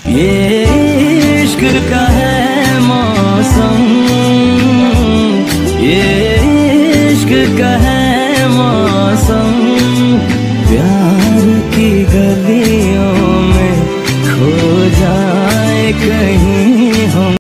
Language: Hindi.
ये इश्क का है मौसम, ये इश्क का है मौसम। प्यार की गलियों में खो जाए कहीं